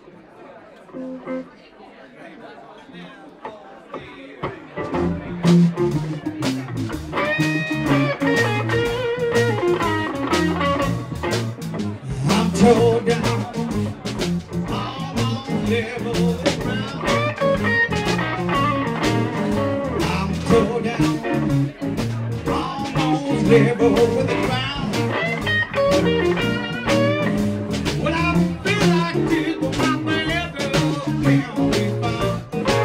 I'm tore down, almost level with the ground. I'm tore down, almost level with the ground. Well, I feel like this, but my baby can't be found.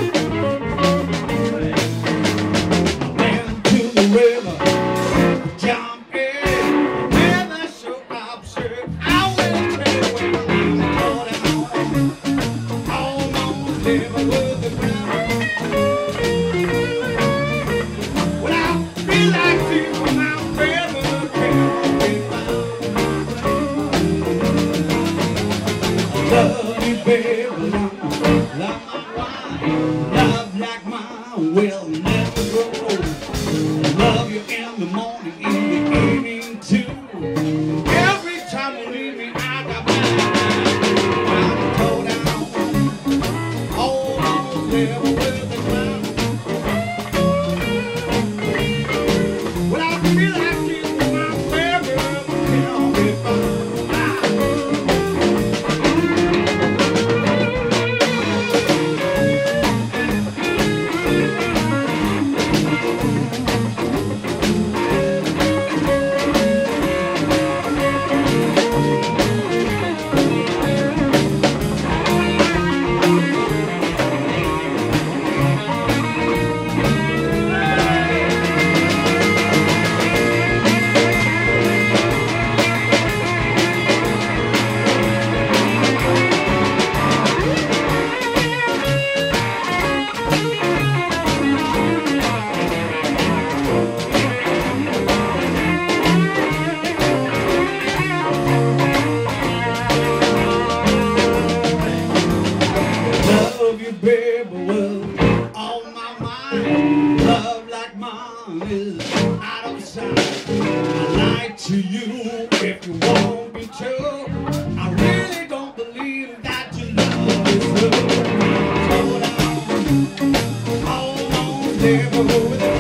I went to the river, jumped in, never so observed. I went away, I'm tore down, almost level with the ground. Well, I feel like this, but my baby can't be found. Love you, baby, like my wine. Love like mine will never grow old. Love you in the morning, in the evening too. Every time you leave me, I got mine. I'm tore down, almost level with the ground. Well, I feel like this, but my baby can't be found. Love you, baby, with all my mind. Love like mine is out of sight. I lie to you if you won't be true. I really don't believe that your love is true. Hold on, almost level with the